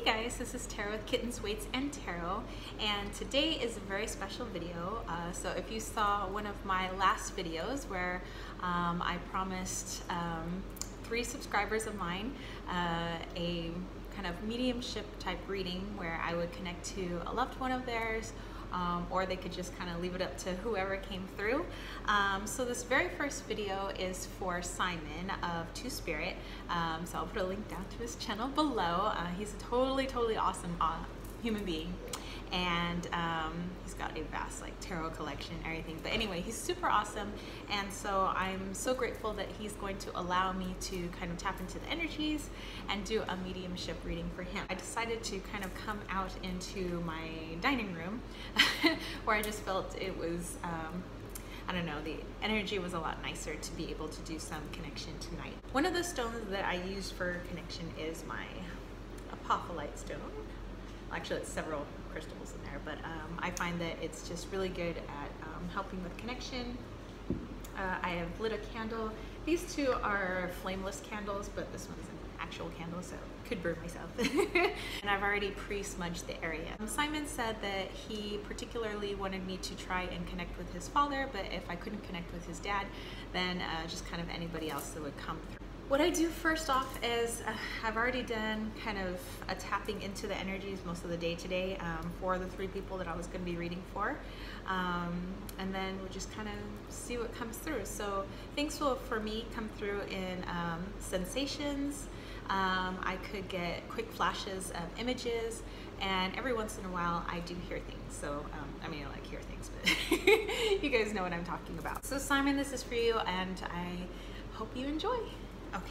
Hey guys, this is Tarot with Kittens, Weights, and Tarot, and today is a very special video. So if you saw one of my last videos where I promised 3 subscribers of mine a kind of mediumship type reading where I would connect to a loved one of theirs, or they could just kind of leave it up to whoever came through. So this very first video is for Simon of Two Spirit. So I'll put a link down to his channel below. He's a totally awesome human being, and he's got a vast tarot collection and everything. But anyway, he's super awesome, and so I'm so grateful that he's going to allow me to kind of tap into the energies and do a mediumship reading for him. I decided to kind of come out into my dining room where I just felt it was I don't know, the energy was a lot nicer to be able to do some connection tonight. One of the stones that I use for connection is my apophyllite stone. Actually, it's several crystals in there, but I find that it's just really good at helping with connection. I have lit a candle. These two are flameless candles, but this one's an actual candle, so could burn myself. And I've already pre-smudged the area. Simon said that he particularly wanted me to try and connect with his father, but if I couldn't connect with his dad, then just kind of anybody else that would come through. What I do first off is I've already done kind of a tapping into the energies most of the day today for the 3 people that I was going to be reading for. And then we'll just kind of see what comes through. So things will, for me, come through in sensations. I could get quick flashes of images, and every once in a while I do hear things. So, I mean, I like hear things, but you guys know what I'm talking about. So Simon, this is for you, and I hope you enjoy. Okay.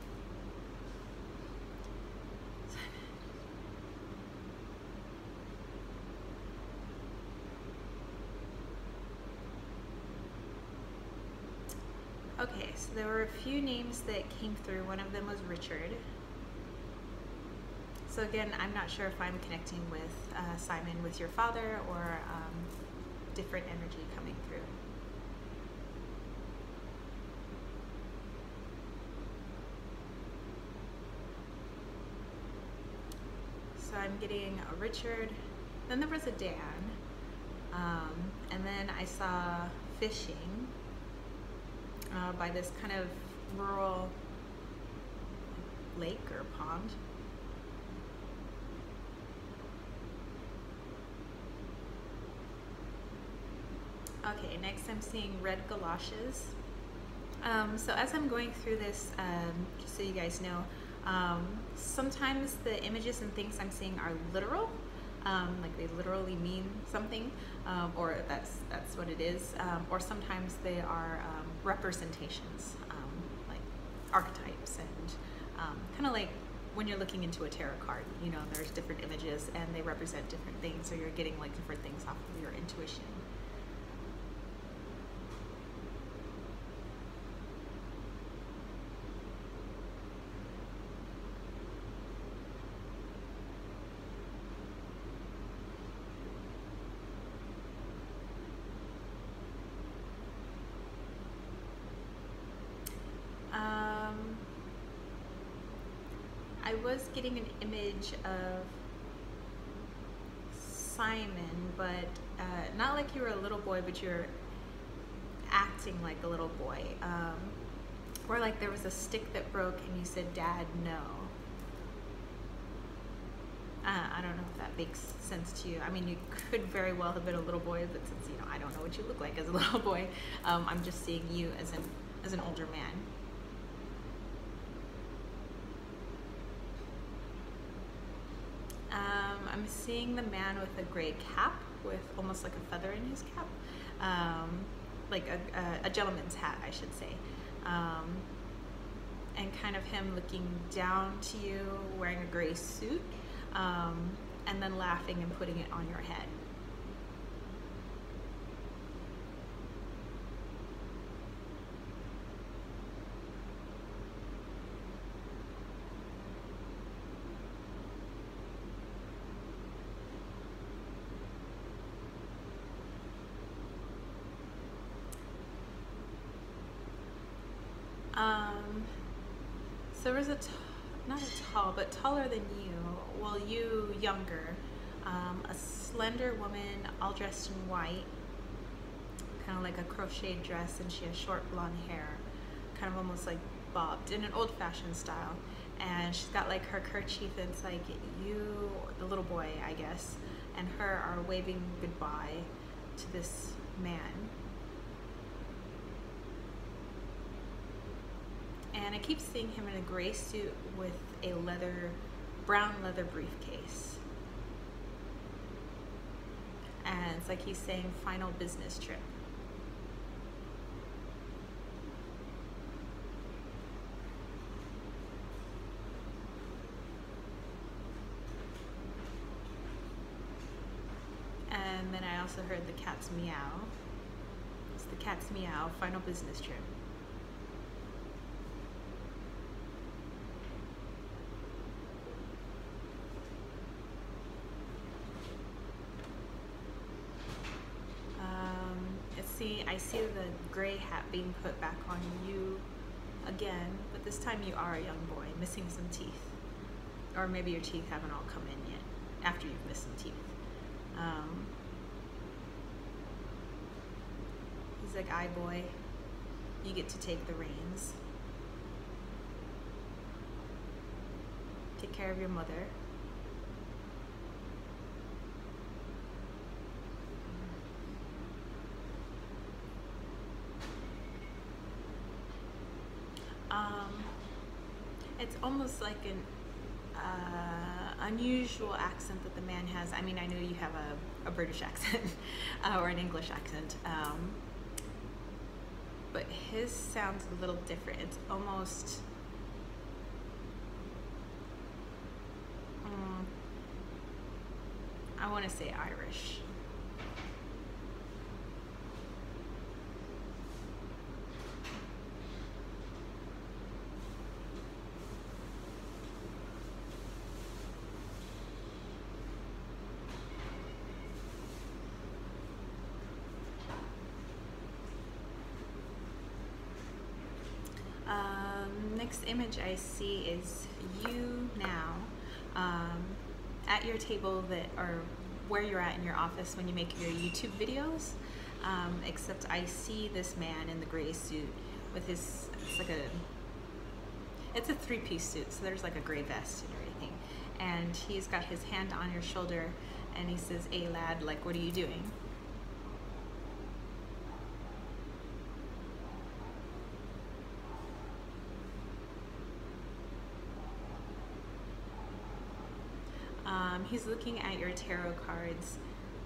Okay, so there were a few names that came through. One of them was Richard. So again, I'm not sure if I'm connecting with Simon with your father or different energy coming through. So I'm getting a Richard, then there was a Dan, and then I saw fishing by this kind of rural lake or pond. Okay, next I'm seeing red galoshes. So as I'm going through this, just so you guys know, sometimes the images and things I'm seeing are literal, like they literally mean something, or that's what it is, or sometimes they are representations, like archetypes, and kind of like when you're looking into a tarot card, you know, there's different images and they represent different things, so you're getting like different things off of your intuition. I was getting an image of Simon, but not like you were a little boy, but you're acting like a little boy. Or like there was a stick that broke and you said, "Dad, no." I don't know if that makes sense to you. I mean, you could very well have been a little boy, but since, you know, I don't know what you look like as a little boy, I'm just seeing you as an older man. I'm seeing the man with a gray cap with almost like a feather in his cap, like a gentleman's hat, I should say, and kind of him looking down to you wearing a gray suit, and then laughing and putting it on your head. So there was not a tall, but taller than you, well, you younger, a slender woman all dressed in white, kind of like a crocheted dress, and she has short blonde hair, kind of almost like bobbed in an old-fashioned style. And she's got like her kerchief, and it's like you, the little boy, I guess, and her are waving goodbye to this man. And I keep seeing him in a gray suit with a brown leather briefcase. And it's like he's saying final business trip. And then I also heard the cat's meow. It's the cat's meow, final business trip. I see the gray hat being put back on you again, but this time you are a young boy missing some teeth. Or maybe your teeth haven't all come in yet, after you've missed some teeth. He's like, "Aye, boy, you get to take the reins. Take care of your mother. It's almost like an unusual accent that the man has. I mean, I know you have a British accent or an English accent, but his sounds a little different. It's almost I want to say Irish. Next image I see is you now at your table or where you're at in your office when you make your YouTube videos, except I see this man in the gray suit with his, it's a three-piece suit, so there's like a gray vest and everything, and he's got his hand on your shoulder and he says, "Hey lad, like, what are you doing?" He's looking at your tarot cards,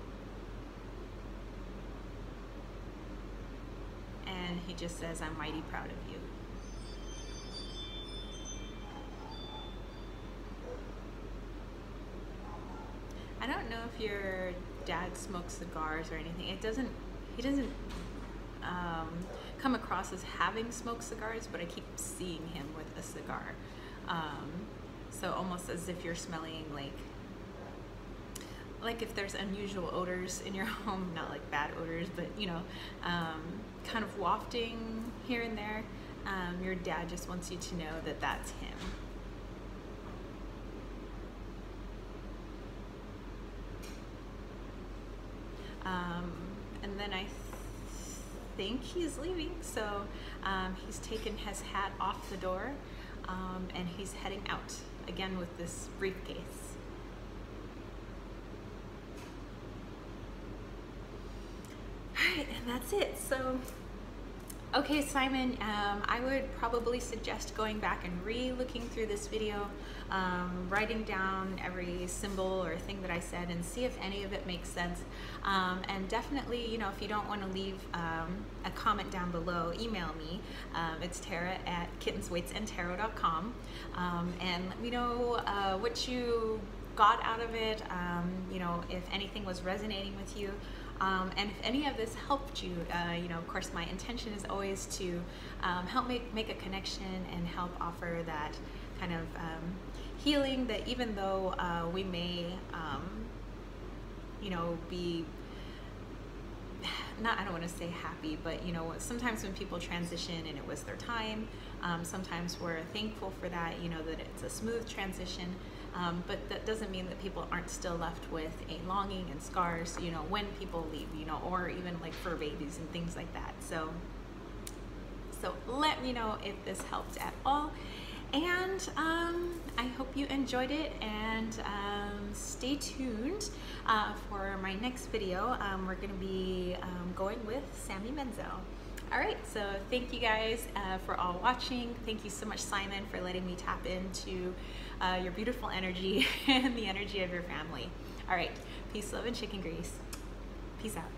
and he just says, "I'm mighty proud of you." I don't know if your dad smokes cigars or anything. He doesn't come across as having smoked cigars, but I keep seeing him with a cigar. So almost as if you're smelling like if there's unusual odors in your home, not like bad odors, but you know, kind of wafting here and there. Your dad just wants you to know that that's him. And then I think he's leaving, so he's taken his hat off the door, and he's heading out again with this briefcase. Alright, and that's it. So, okay, Simon, I would probably suggest going back and re-looking through this video, writing down every symbol or thing that I said and see if any of it makes sense. And definitely, you know, if you don't want to leave a comment down below, email me. It's Tara@kittenswaitsandtarot.com, and let me know what you got out of it, you know, if anything was resonating with you. And if any of this helped you, you know, of course, my intention is always to help make a connection and help offer that kind of healing that even though we may, you know, be, I don't want to say happy, but, you know, sometimes when people transition and it was their time, sometimes we're thankful for that, you know, that it's a smooth transition. but that doesn't mean that people aren't still left with a longing and scars, you know, when people leave, you know, or even like fur babies and things like that. So let me know if this helped at all. And I hope you enjoyed it, and stay tuned for my next video. We're going to be going with Sammy Menzel. All right, so thank you guys for all watching. Thank you so much, Simon, for letting me tap into your beautiful energy and the energy of your family. All right, peace, love, and chicken grease. Peace out.